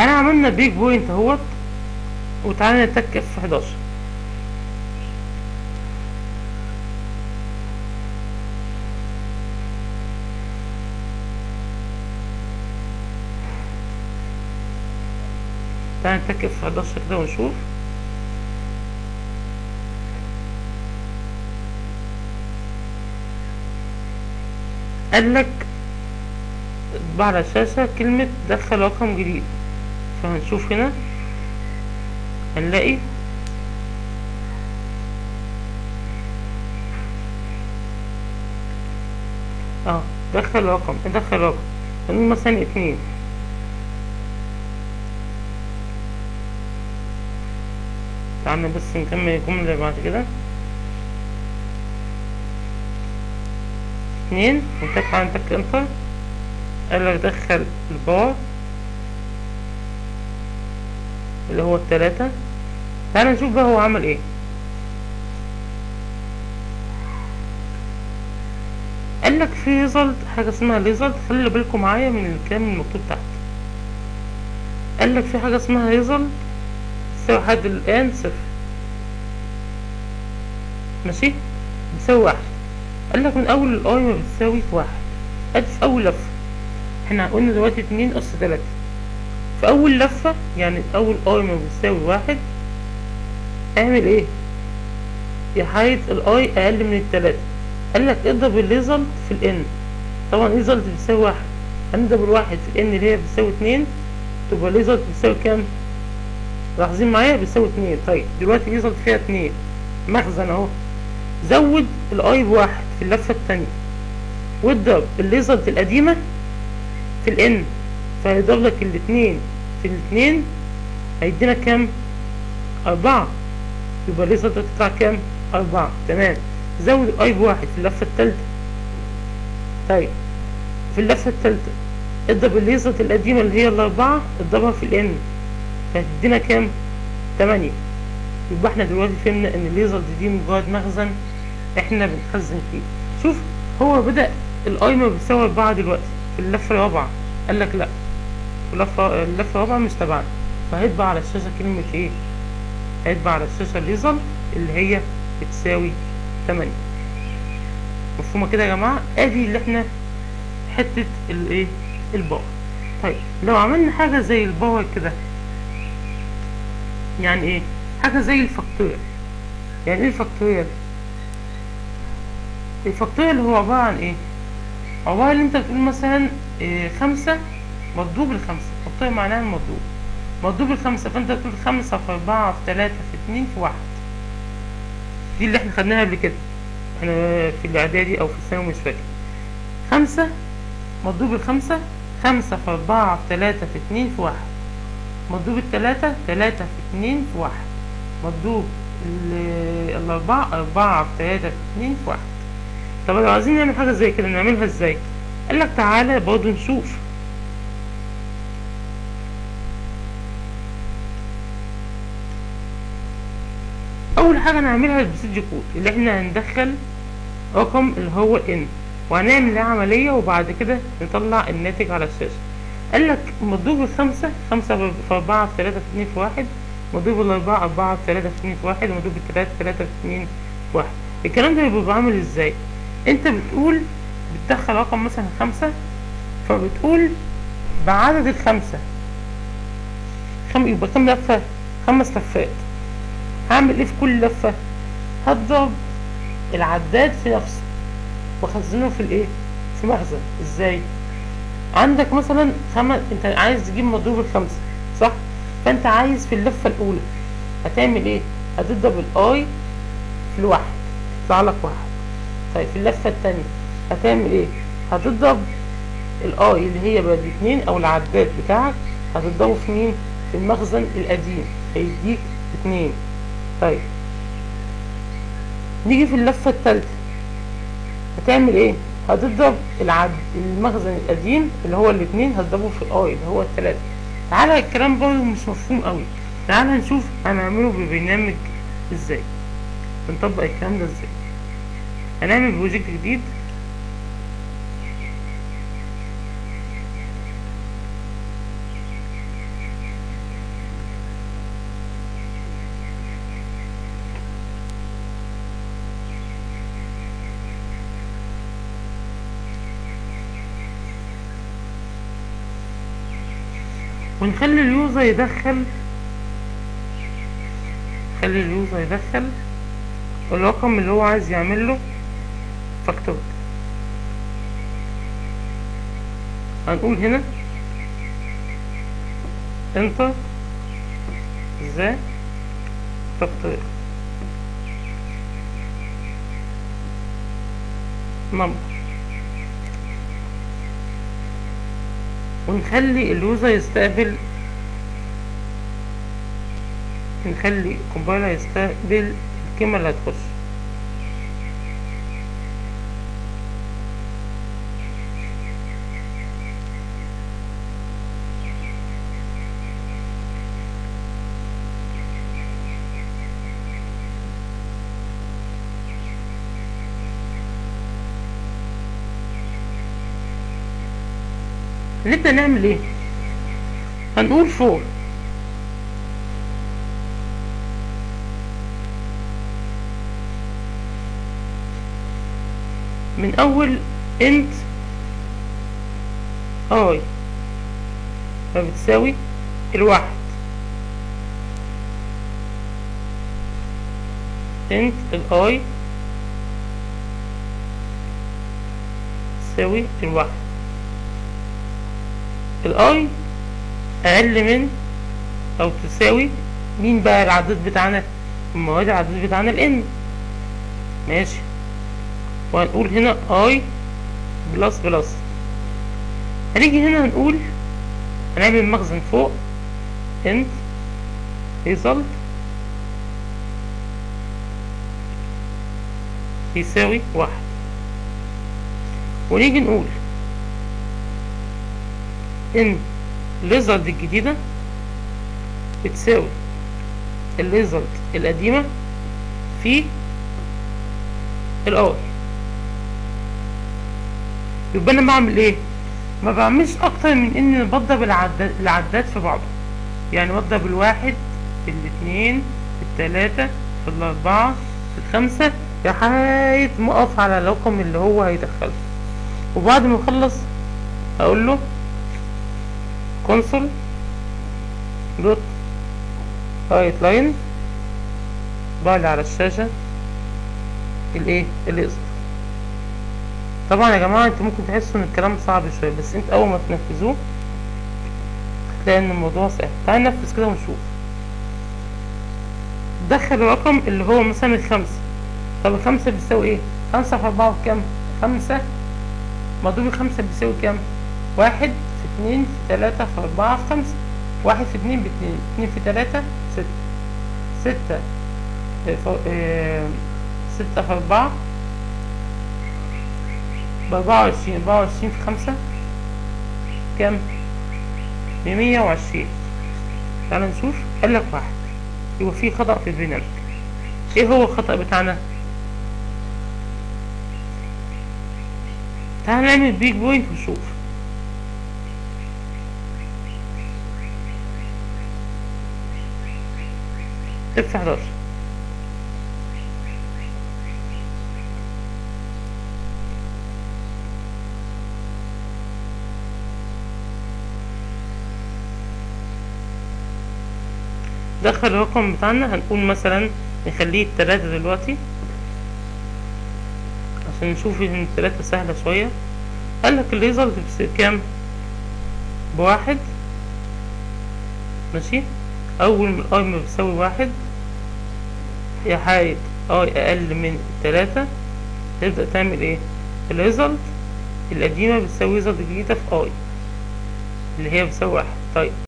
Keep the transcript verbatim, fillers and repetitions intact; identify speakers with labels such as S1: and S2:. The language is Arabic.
S1: انا عملنا بيج بوينت اهوت، وتعالى نتك في حداشر. تعالى نتك في حداشر كده ونشوف. قالك اطبع على الشاشة كلمة دخل رقم جديد، فهنشوف هنا هنلاقي اه دخل رقم دخل رقم هنقول مثلا اتنين. تعالى بس نكمل الجملة اللي بعد كده. اتنين ونتك على نتك انتر. قالك دخل البار اللي هو التلاتة. تعالى نشوف بقى هو عمل ايه. قالك في ريزلت، حاجة اسمها ريزلت، خلي بالكم معايا من الكلام المكتوب تحت. قالك في حاجة اسمها ريزلت تساوي لحد الآن صفر، ماشي، بتساوي واحد. قالك من أول الآي ما بتساوي واحد، ادي في أول لفة. احنا قلنا دلوقتي اتنين أس تلاتة، في أول لفة يعني أول آي ما بتساوي واحد اعمل ايه؟ يحيد الآي أقل من التلاتة. قالك اضرب الريزلت في الإن. طبعا الريزلت بتساوي واحد، هنضرب الواحد في الإن اللي هي بتساوي اتنين، تبقى الريزلت بتساوي كام؟ لاحظين معايا بتساوي اتنين. طيب دلوقتي الريزلت فيها اتنين، مخزن اهو. زود الاي بواحد في اللفة التانية، واضرب الريزلت القديمة في الان، فهيضرب لك الاتنين في الاتنين هيدينا كام؟ اربعة. يبقى الريزلت هتطلع كام؟ اربعة. تمام. زود الاي بواحد في اللفة التالتة. طيب في اللفة التالتة اضرب الريزلت القديمة اللي هي الاربعة، اضربها في الان فهتدينا كام؟ تمانية. يبقى احنا دلوقتي فهمنا ان الريزلت دي مجرد مخزن احنا بنخزن فيه. شوف هو بدأ الاي ما بيساوي اربعة دلوقتي في اللفة الرابعة، قالك لا، في اللفة اللفة الرابعة مش تبعنا، فهيطبع على الشاشة كلمة ايه؟ هيطبع على الشاشة الريزلت اللي هي بتساوي تمانية. مفهومة كده يا جماعة؟ ادي اللي احنا حتة الايه؟ الباور. طيب لو عملنا حاجة زي الباور كده، يعني ايه؟ حاجة زي الفاكتوريال. يعني ايه الفاكتوريال؟ الفاكتوريال هو عبارة عن ايه؟ عبارة ان انت بتقول مثلا إيه خمسة مضروب الخمسة، فاكتوريال معناها المضروب، مضروب الخمسة، فانت بتقول خمسة في اربعة في تلاتة في اتنين في واحد. دي اللي احنا خدناها قبل كده، احنا في الاعدادي او في الثانوي مش فاكر. خمسة مضروب الخمسة، خمسة في اربعة في تلاتة في اتنين في واحد، مضروب التلاتة تلاتة في اتنين في واحد، مضروب الأربعة أربعة في تلاتة في اتنين في واحد. طب لو عايزين نعمل حاجة زي كده نعملها ازاي؟ قالك تعالى برضه نشوف. أول حاجة نعملها البروسيجر كود، اللي احنا هندخل رقم اللي هو ان، وهنعمل عملية وبعد كده نطلع الناتج على الشاشة. قالك مضروب الخمسة خمسة في أربعة في تلاتة في اتنين في واحد، مضروب الأربعة أربعة في تلاتة في اتنين في واحد، ومضروب التلاتة تلاتة في اتنين في واحد. الكلام ده بيبقى عامل ازاي؟ انت بتقول بتدخل رقم مثلا خمسة، فبتقول بعدد الخمسة خم... يبقى كام لفة؟ خمس لفات. هعمل ايه في كل لفة؟ هضرب العداد في نفسه واخزنه في الايه؟ في مخزن. ازاي؟ عندك مثلا خمس، انت عايز تجيب مضروب الخمسة صح؟ فانت عايز في اللفة الاولى هتعمل ايه؟ هتضرب الاي في الواحد يطلع لك واحد. طيب في اللفة التانية هتعمل ايه؟ هتضرب الاي اللي هي بقت اتنين او العداد بتاعك هتضربه في مين؟ في المخزن القديم هيديك اتنين. طيب نيجي في اللفة التالتة هتعمل ايه؟ هتضرب العد المخزن القديم اللي هو الاتنين هتضربه في الاي اللي هو التلاتة. تعالى الكلام برضه مش مفهوم قوي، تعالى نشوف هنعمله ببرنامج ازاي، بنطبق الكلام ده ازاي. هنعمل بروجكت جديد، ونخلي اليوزر يدخل خلي اليوزر يدخل الرقم اللي هو عايز يعمل له فاكتور. هنقول هنا انتر ذا فاكتور نمبر، ونخلي اليوزر يستقبل نخلي الكومبايلر يستقبل الكلمة اللي هتخش. نبدأ نعمل ايه؟ هنقول فور من اول انت اي فبتساوي الواحد، انت الاي تساوي الواحد، الاي اقل من او تساوي مين بقى العدد بتاعنا؟ المواد العدد بتاعنا الان، ماشي. وهنقول هنا اي بلس بلس. هنيجي هنا هنقول هنعمل مخزن فوق انت result يساوي واحد، ونيجي نقول ان الريزلت الجديدة بتساوي الريزلت القديمة في الاي. يبقى انا بعمل ايه؟ ما بعملش اكتر من ان بضرب العداد العداد في بعضه، يعني بضرب الواحد في الاتنين في التلاتة في الاربعة في الخمسة لحد ما اقف على الرقم اللي هو هيدخله. وبعد ما اخلص اقول له console دوت رايت لاين بعلي على الشاشة الايه اللي يظهر. طبعا يا جماعة انتوا ممكن تحسوا ان الكلام صعب شوية، بس انت اول ما تنفذوه هتلاقي ان الموضوع سهل. تعال ننفذ كده ونشوف. دخل الرقم اللي هو مثلا الخمسة. طب الخمسة بتساوي ايه؟ خمسة في اربعة بكام؟ خمسة مضروب الخمسة بتساوي كام؟ واحد في اتنين في تلاتة في اربعة في خمسة. واحد في اتنين باتنين، اتنين في تلاتة ستة، ستة اه ستة في اربعة باربعة وعشرين، اربعة وعشرين في خمسة كام؟ بمية وعشرين. تعالى نشوف. قالك واحد، يبقى في خطأ في البرنامج. ايه هو الخطأ بتاعنا؟ تعالى نعمل بيج بوينت ونشوف. اف حداشر دخل الرقم بتاعنا. هنقول مثلا نخليه التلاتة دلوقتي عشان نشوف ان التلاتة سهلة شوية. قالك الريزلت بتساوي كام؟ بواحد، ماشي. اول ما الاي ما بتساوي واحد يا حايد اي اقل من التلاتة تبدأ تعمل ايه؟ الريزلت القديمة بتساوي ريزلت جديدة في اي اللي هي بتساوي واحد. طيب